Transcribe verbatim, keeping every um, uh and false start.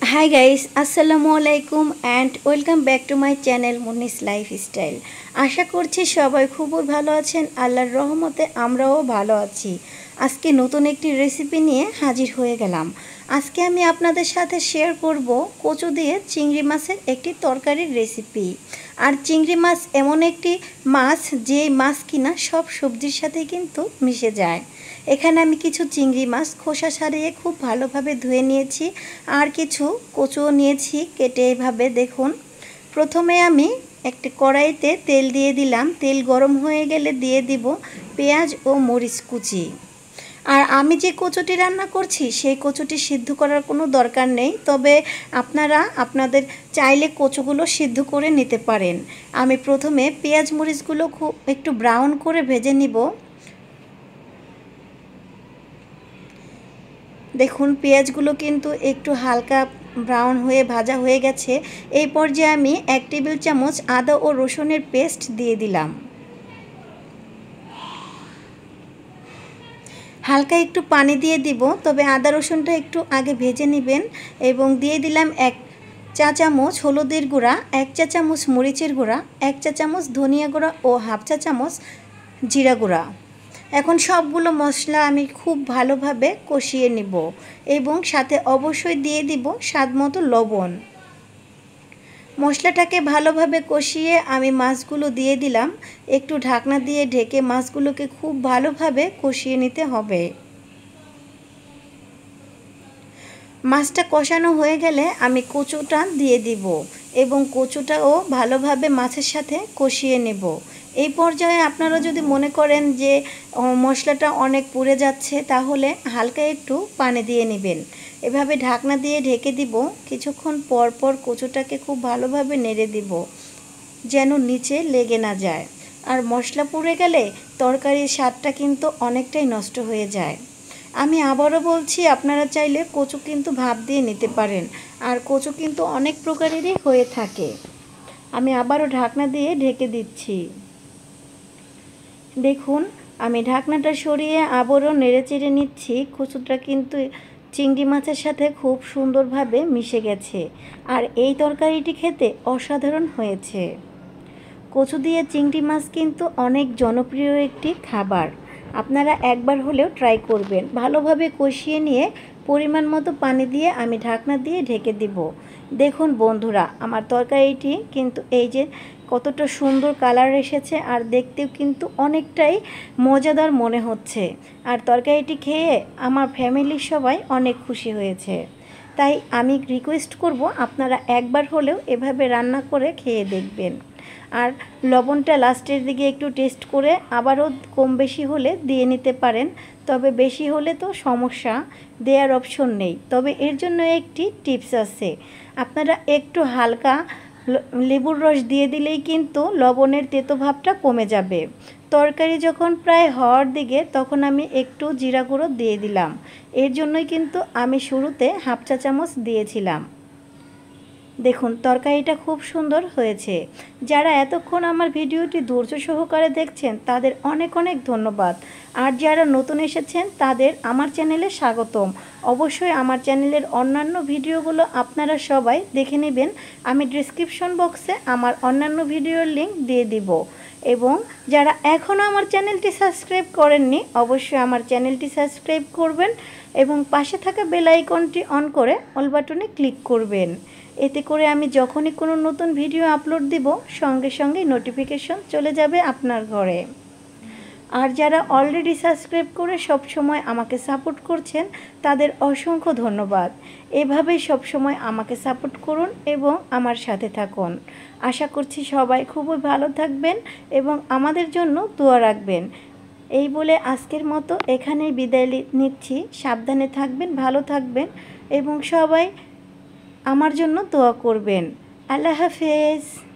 Hi guys, Assalamualaikum and welcome back to my channel Munis Lifestyle। আশা করছি সবাই খুবই ভালো আছেন। আল্লাহর রহমতে আমরাও ভালো আছি। আজকে নতুন একটি রেসিপি নিয়ে হাজির হয়ে গেলাম। আজকে আমি আপনাদের সাথে শেয়ার করব কচু দিয়ে চিংড়ি মাছের একটি তরকারির রেসিপি। আর চিংড়ি মাছ এমন একটি মাছ যে মাছ কিনা সব সবজির সাথে কিন্তু মিশে যায়। এখানে আমি কিছু চিংড়ি মাছ খোসা ছাড়িয়ে খুব ভালোভাবে ধুয়ে নিয়েছি আর কিছু কচুও নিয়েছি কেটে। এইভাবে দেখুন, প্রথমে আমি একটি কড়াইতে তেল দিয়ে দিলাম। তেল গরম হয়ে গেলে দিয়ে দিব পেঁয়াজ ও মরিচ কুচি। আর আমি যে কচুটি রান্না করছি সেই কচুটি সিদ্ধ করার কোনো দরকার নেই, তবে আপনারা আপনাদের চাইলে কচুগুলো সিদ্ধ করে নিতে পারেন। আমি প্রথমে পেঁয়াজ মরিচগুলো খুব একটু ব্রাউন করে ভেজে নিব। দেখুন, পেঁয়াজগুলো কিন্তু একটু হালকা ব্রাউন হয়ে ভাজা হয়ে গেছে। এই পর্যায়ে আমি এক টেবিল চামচ আদা ও রসুনের পেস্ট দিয়ে দিলাম। হালকা একটু পানি দিয়ে দিব, তবে আদা রসুনটা একটু আগে ভেজে নেবেন। এবং দিয়ে দিলাম এক চা চামচ হলুদের গুঁড়া, এক চা চামচ মরিচের গুঁড়া, এক চা চামচ ধনিয়া গুঁড়া ও হাফ চা চামচ জিরা গুঁড়া। এখন সবগুলো মশলা আমি খুব ভালোভাবে কষিয়ে নিব এবং সাথে অবশ্যই দিয়ে দিব স্বাদমতো লবণ। মশলাটাকে ভালোভাবে কষিয়ে আমি মাছগুলো দিয়ে দিলাম। একটু ঢাকনা দিয়ে ঢেকে মাছগুলোকে খুব ভালোভাবে কষিয়ে নিতে হবে। মাছটা কষানো হয়ে গেলে আমি কচুটা দিয়ে দিব এবং কচুটাও ভালোভাবে মাছের সাথে কষিয়ে নেব। এই পর্যায়ে আপনারা যদি মনে করেন যে মশলাটা অনেক পুড়ে যাচ্ছে, তাহলে হালকা একটু পানি দিয়ে নেবেন। এভাবে ঢাকনা দিয়ে ঢেকে দিব। কিছুক্ষণ পর পর কচুটাকে খুব ভালোভাবে নেড়ে দিব যেন নিচে লেগে না যায়। আর মশলা পুড়ে গেলে তরকারির স্বাদটা কিন্তু অনেকটাই নষ্ট হয়ে যায়। আমি আবারও বলছি, আপনারা চাইলে কচু কিন্তু ভাপ দিয়ে নিতে পারেন। আর কচু কিন্তু অনেক প্রকারেরই হয়ে থাকে। আমি আবারও ঢাকনা দিয়ে ঢেকে দিচ্ছি। দেখুন, আমি ঢাকনাটা সরিয়ে আবারও নেড়ে চেড়ে নিচ্ছি। কচুটা কিন্তু চিংড়ি মাছের সাথে খুব সুন্দরভাবে মিশে গেছে আর এই তরকারিটি খেতে অসাধারণ হয়েছে। কচু দিয়ে চিংড়ি মাছ কিন্তু অনেক জনপ্রিয় একটি খাবার। আপনারা একবার হলেও ট্রাই করবেন। ভালোভাবে কষিয়ে নিয়ে পরিমাণ মতো পানি দিয়ে আমি ঢাকনা দিয়ে ঢেকে দিব। দেখুন বন্ধুরা, আমার তরকারিটি কিন্তু এই যে কতটা সুন্দর কালার এসেছে আর দেখতেও কিন্তু অনেকটাই মজাদার মনে হচ্ছে। আর তরকারিটি খেয়ে আমার ফ্যামিলির সবাই অনেক খুশি হয়েছে। তাই আমি রিকোয়েস্ট করব, আপনারা একবার হলেও এভাবে রান্না করে খেয়ে দেখবেন। আর লবণটা লাস্টের দিকে একটু টেস্ট করে আবারও কম বেশি হলে দিয়ে নিতে পারেন। তবে বেশি হলে তো সমস্যা, দেওয়ার অপশন নেই। তবে এর জন্য একটি টিপস আছে, আপনারা একটু হালকা লেবুর রস দিয়ে দিলেই কিন্তু লবণের তেতো ভাবটা কমে যাবে। তরকারি যখন প্রায় হওয়ার দিকে তখন আমি একটু জিরা গুঁড়ো দিয়ে দিলাম। এর জন্যই কিন্তু আমি শুরুতে হাফ চা চামচ দিয়েছিলাম। দেখুন, তরকারিটা খুব সুন্দর হয়েছে। যারা এতক্ষণ আমার ভিডিওটি ধৈর্য সহকারে দেখছেন তাদের অনেক অনেক ধন্যবাদ। আর যারা নতুন এসেছেন তাদের আমার চ্যানেলে স্বাগতম। অবশ্যই আমার চ্যানেলের অন্যান্য ভিডিওগুলো আপনারা সবাই দেখে নেবেন। আমি ডেসক্রিপশন বক্সে আমার অন্যান্য ভিডিওর লিঙ্ক দিয়ে দিব। এবং যারা এখনও আমার চ্যানেলটি সাবস্ক্রাইব করেননি অবশ্যই আমার চ্যানেলটি সাবস্ক্রাইব করবেন এবং পাশে থাকা বেল আইকনটি অন করে অল বাটনে ক্লিক করবেন। এতে করে আমি যখনই কোনো নতুন ভিডিও আপলোড দিব সঙ্গে সঙ্গে নোটিফিকেশন চলে যাবে আপনার ঘরে। আর যারা অলরেডি সাবস্ক্রাইব করে সব সময় আমাকে সাপোর্ট করছেন তাদের অসংখ্য ধন্যবাদ। এভাবেই সব সময় আমাকে সাপোর্ট করুন এবং আমার সাথে থাকুন। আশা করছি সবাই খুবই ভালো থাকবেন এবং আমাদের জন্য দোয়া রাখবেন। এই বলে আজকের মতো এখানেই বিদায় নিচ্ছি। সাবধানে থাকবেন, ভালো থাকবেন এবং সবাই আমার জন্য দোয়া করবেন। আল্লাহ হাফেজ।